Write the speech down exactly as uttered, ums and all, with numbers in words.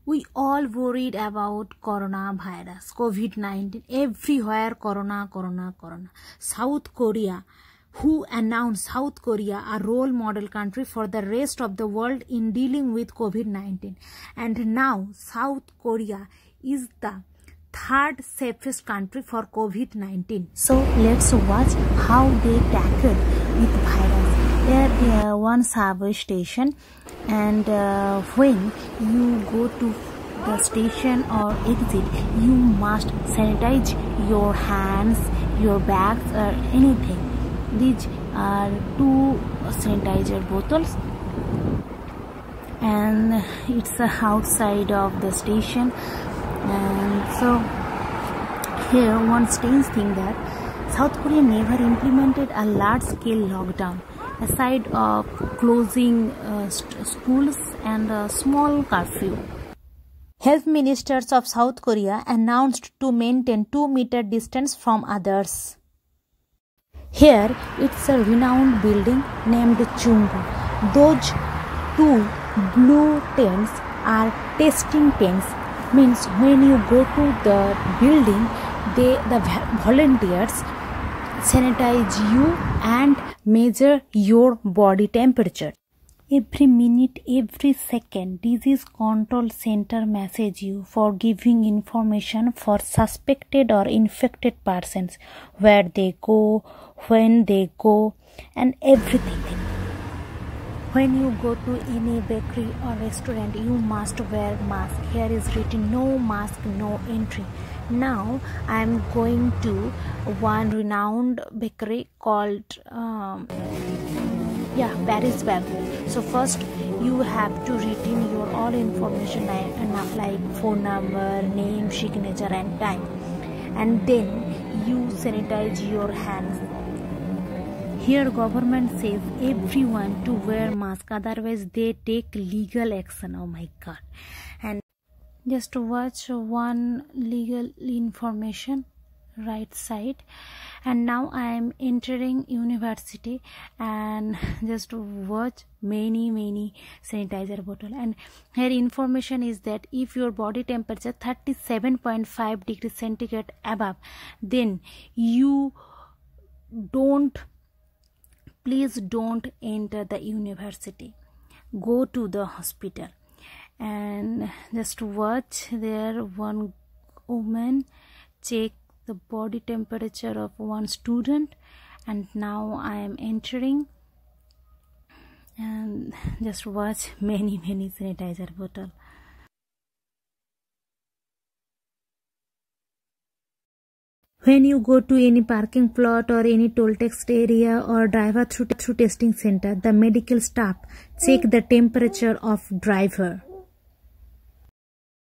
We all worried about coronavirus, COVID nineteen, everywhere corona, corona, corona. South Korea, who announced South Korea a role model country for the rest of the world in dealing with COVID nineteen. And now South Korea is the third safest country for COVID nineteen. So let's watch how they tackle with virus. There is one subway station, and uh, when you go to the station or exit, you must sanitize your hands, your bags, or anything. These are two sanitizer bottles, and it's uh, outside of the station. And so here one strange thing that South Korea never implemented a large-scale lockdown, aside of closing uh, schools and a small curfew. Health ministers of South Korea announced to maintain two meter distance from others. Here it's a renowned building named Chunggu. Those two blue tents are testing tents. Means when you go to the building, they the volunteers sanitize you and measure your body temperature. Every minute, every second, disease control center message you for giving information for suspected or infected persons, where they go, when they go, and everything. When you go to any bakery or restaurant, you must wear mask. Here is written no mask, no entry. Now I am going to one renowned bakery called um, yeah Paris Bakery. So first you have to retain your all information like phone number, name, signature, and time, and then you sanitize your hands. Here government says everyone to wear mask, otherwise they take legal action. Oh my god. And just watch one legal information right side. And now I am entering university, and just watch many many sanitizer bottle. And here information is that if your body temperature thirty-seven point five degrees centigrade above, then you don't please don't enter the university, go to the hospital. And just watch there one woman check the body temperature of one student. And now I am entering, and just watch many many sanitizer bottle. When you go to any parking plot or any toll tax area or driver through through testing center, the medical staff check the temperature of driver.